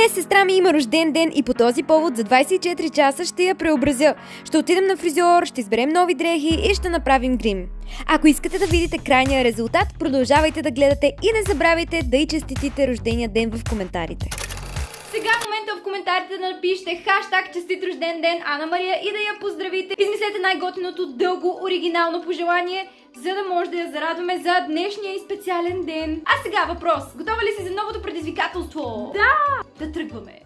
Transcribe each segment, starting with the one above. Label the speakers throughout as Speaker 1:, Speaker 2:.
Speaker 1: Днес сестра ми има рожден ден и по този повод за 24 часа ще я преобразя. Ще отидем на фризьор, ще изберем нови дрехи и ще направим грим. Ако искате да видите крайния резултат, продължавайте да гледате и не забравяйте да й честитите рождения ден в коментарите. Сега в момента в коментарите да напишете хаштаг честит рожден ден Ана Мария и да я поздравите. Измислете най-готиното дълго оригинално пожелание, за да може да я зарадваме за днешния и специален ден. А сега въпрос. Готова ли си за новото предизвикателство? Да! Да тръгваме!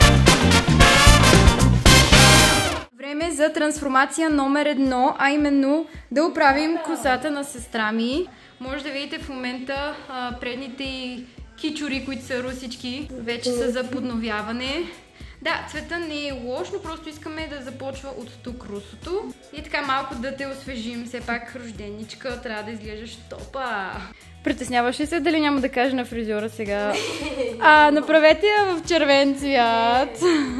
Speaker 1: Време за трансформация номер 1, а именно да оправим косата на сестра ми. Може да видите в момента предните и кичури, които са русички, вече са за подновяване. Да, цвета не е лош, но просто искаме да започва от тук русото. И така малко да те освежим. Все пак рожденичка, трябва да изглеждаш топа. Притесняваш ли се дали няма да кажа на фризьора сега? Направете я в червен цвят.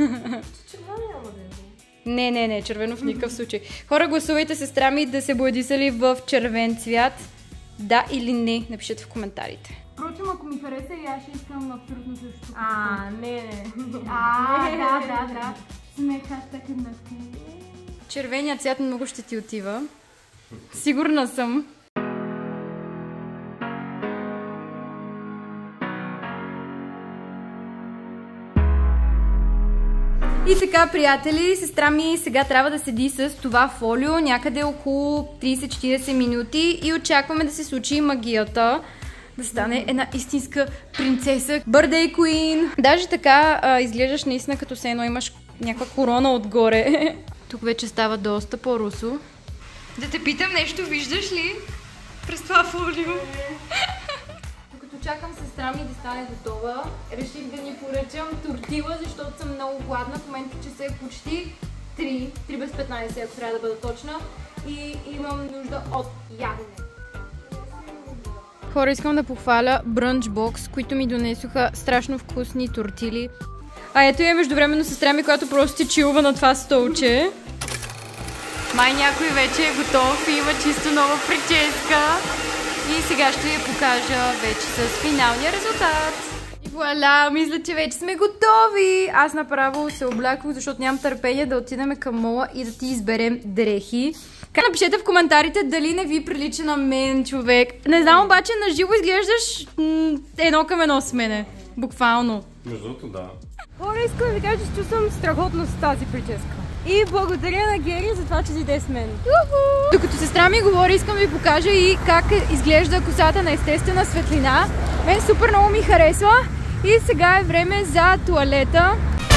Speaker 1: Не, червено в никакъв случай. Хора, гласувайте сестра ми да се боядисали в червен цвят. Да или не, напишете в коментарите. Впрочем, ако ми хареса и аз ще искам абсолютно също.
Speaker 2: Не.
Speaker 1: Да. Сме хаштаг еднакви. Червеният цвят много ще ти отива. Сигурна съм. И така, приятели, сестра ми сега трябва да седи с това фолио някъде около 30-40 минути и очакваме да се случи магията. Да стане една истинска принцеса. Birthday Queen! Даже така изглеждаш наистина като се едно имаш някаква корона отгоре. Тук вече става доста по-русо. Да те питам нещо, виждаш ли? През това фолио. Докато чакам сестра ми да стане готова, реших да ни поръчам тортила, защото съм много гладна. В момента часа е почти 3 без 15, ако трябва да бъда точна. И имам нужда от ядене. Хора, искам да похваля Brunch Box, които ми донесоха страшно вкусни тортили. А ето я междувременно сестра ми, която просто се чилва на това столче. Май някой вече е готов и има чисто нова прическа. И сега ще я покажа вече с финалния резултат. И вуаля, мисля, че вече сме готови. Аз направо се облякох, защото нямам търпение да отидем към мола и да ти изберем дрехи. Напишете в коментарите дали не ви прилича на мен, човек. Не знам, обаче на живо изглеждаш едно към едно с мене. Буквално.
Speaker 3: Между другото, да.
Speaker 2: Хора, искам да ви кажа, че чувствам страхотно с тази прическа. И благодаря на Гери за това, че дойде с мен.
Speaker 1: Докато сестра ми говори, искам да ви покажа и как изглежда косата на естествена светлина. Мен супер много ми харесва. И сега е време за туалета.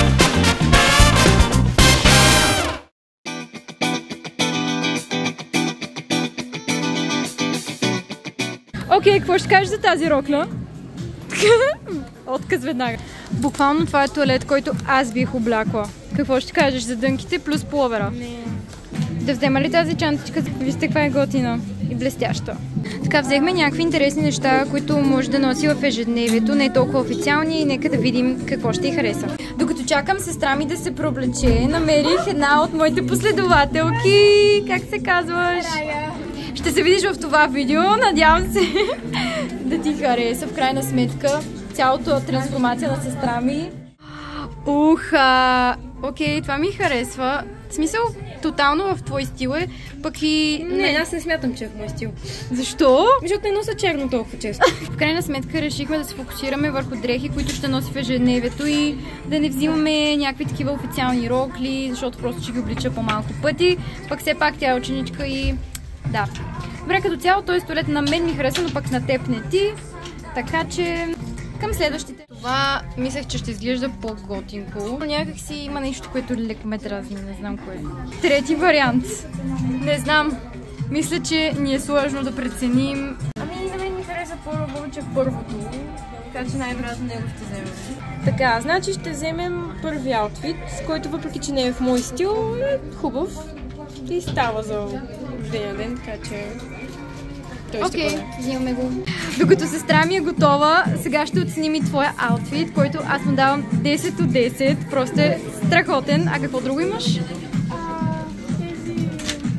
Speaker 1: Окей, какво ще кажеш за тази рокля? Отказ веднага. Буквално това е туалет, който аз бих облякла. Какво ще кажеш за дънките плюс пуловера?
Speaker 2: Не.
Speaker 1: Да взема ли тази чантичка? Вижте каква е готина и блестяща. Така, взехме някакви интересни неща, които може да носи в ежедневието, не толкова официални и нека да видим какво ще й хареса. Докато чакам сестра ми да се преоблече, намерих една от моите последователки. Как се казваш? Ще се видиш в това видео, надявам се да ти хареса. В крайна сметка цялото трансформация на сестра ми. Окей, това ми харесва. В смисъл, тотално в твой стил е, пък и...
Speaker 2: Не, аз не смятам, че е в мой стил.
Speaker 1: Защо?
Speaker 2: Защото не нося черно толкова често.
Speaker 1: В крайна сметка решихме да се фокусираме върху дрехи, които ще носи в ежедневието и да не взимаме някакви такива официални рокли, защото просто ще ги облича по-малко пъти. Пък все пак тя е ученичка и... Да. Добре, като цяло този туалет на мен ми харесва, но пък на теб не ти. Така че... Към следващите. Това мислех, че ще изглежда по-готинко. Някак си има нещо, което леко ме дразни, не знам кое. Трети вариант. Не знам. Мисля, че ни е сложно да преценим.
Speaker 2: Ами на мен ми хареса повече първото. Така че най-вероятно него ще вземем. Така, значи ще вземем първи аутфит, с който въпреки, че не е в мой стил, е хубав. И става за рождения ден, така че...
Speaker 1: Окей, взимаме го. Докато сестра ми е готова, сега ще оценим и твоя аутфит, който аз му давам 10 от 10. Просто е страхотен. А какво друго имаш?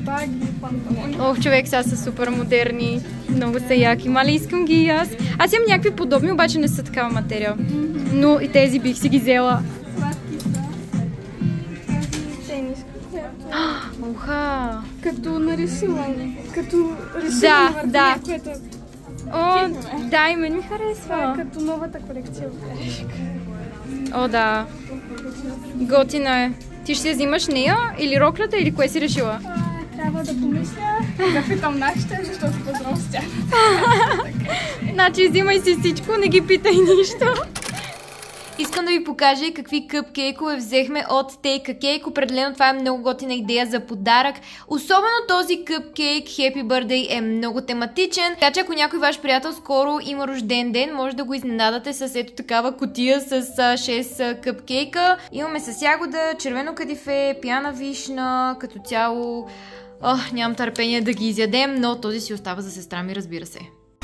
Speaker 2: баги, панталони.
Speaker 1: Ох, човек, сега са супер модерни. Много са яки. Мали, искам ги и аз. Аз имам някакви подобни, обаче не са такава материя. Но и тези бих си ги взела.
Speaker 2: Сладки са. Тениска.
Speaker 1: Уха!
Speaker 2: Като нарисуване. Като рисуване върху някоето.
Speaker 1: О, да, и мен ми харесва.
Speaker 2: Това е като новата колекция от Бережка.
Speaker 1: О, да. Готина е. Ти ще си взимаш нея или роклята, или кое си решила?
Speaker 2: Трябва да помисля. Да питам нашите, защото познавам с тях.
Speaker 1: Значи взимай си всичко, не ги питай нищо. Искам да ви покажа и какви къпкейкове взехме от Take a Cake. Определено това е много готина идея за подарък. Особено този къпкейк Happy Birthday е много тематичен. Така че ако някой ваш приятел скоро има рожден ден, може да го изненадате с ето такава кутия с 6 къпкейка. Имаме с ягода, червено кадифе, пяна вишна, като цяло. Нямам търпение да ги изядем, но този си остава за сестра ми, разбира се.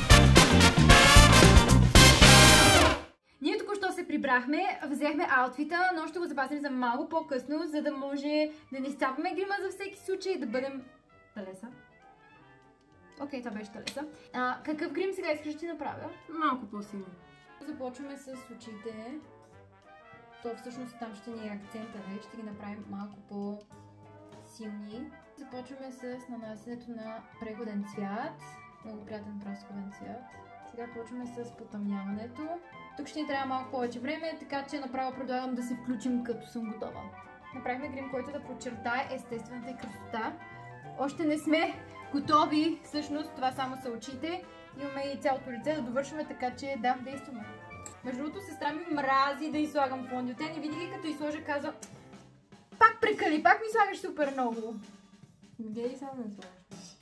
Speaker 1: Ние току-що се прибрахме, взехме аутфита, но ще го запазим за малко по-късно, за да може да не изцапаме грима за всеки случай и да бъдем... Талеса? Окей, това беше Талеса. Какъв грим сега искаш да ти направя?
Speaker 2: Малко по-силно.
Speaker 1: Започваме с очите. То всъщност там ще ни е акцента, не? Ще ги направим малко по-силни. Започваме с нанасянето на преходен цвят. Много приятен прасковен цвят. Сега почваме с потъмняването. Тук ще ни трябва малко повече време, така че направо предлагам да се включим като съм готова. Направихме грим, който да подчертае естествената и красота. Още не сме готови, всъщност това само са очите. Имаме и цялото лице да довършваме, така че да, действаме. Между другото, сестра ми мрази да изслагам фондио. Тя не види, като изсложа, каза: пак прекали, пак ми слагаш супер много.
Speaker 2: Гледай само да слагаш.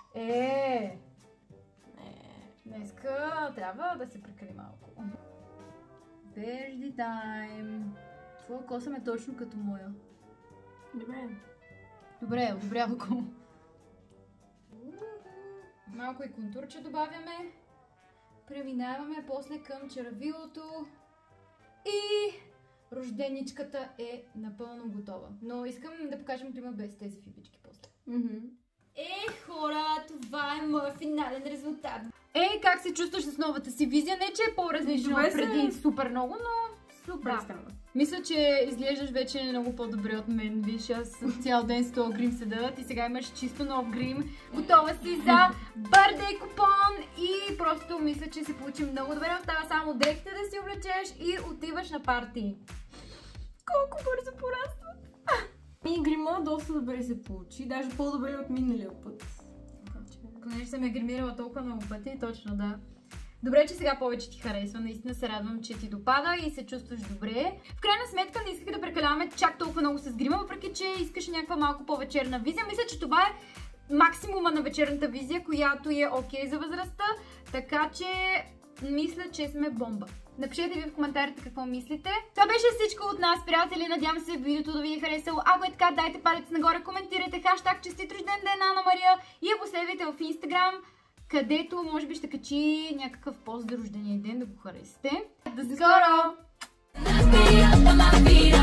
Speaker 1: Днеска трябва да се прекали малко. Вежди тайм. Твоя коса е точно като моя. Добре, одобрява го. Малко и контурче добавяме. Преминаваме после към червилото. И рожденичката е напълно готова. Но искам да покажем грима без тези фибички после. Хора, това е моят финален резултат. Как се чувстваш с новата си визия? Не, че е по-различно от преди супер много, но супер. Мисля, че изглеждаш вече много по-добре от мен. Виж, аз цял ден с този грим седа. Ти сега имаш чисто нов грим. Готова си за birthday купон и просто мисля, че се получи много добре. Остава само дрехите да си облечеш и отиваш на парти. Колко бързо пораства!
Speaker 2: И грима доста добре се получи, даже по-добре от миналия път.
Speaker 1: Понеже съм я гримирала толкова много пъти, точно да. Добре, че сега повече ти харесва, наистина се радвам, че ти допада и се чувстваш добре. В крайна сметка не исках да прекаляваме чак толкова много с грима, въпреки че искаш някаква малко по-вечерна визия. Мисля, че това е максимума на вечерната визия, която е окей за възрастта, така че мисля, че сме бомба. Напишете ви в коментарите какво мислите. Това беше всичко от нас, приятели. Надявам се видеото да ви е харесало. Ако е така, дайте палец нагоре, коментирайте хаштаг честит рожден ден Ана Мария и я последвайте в Instagram, където може би ще качи някакъв пост за рождения ден, да го харесате. До скоро!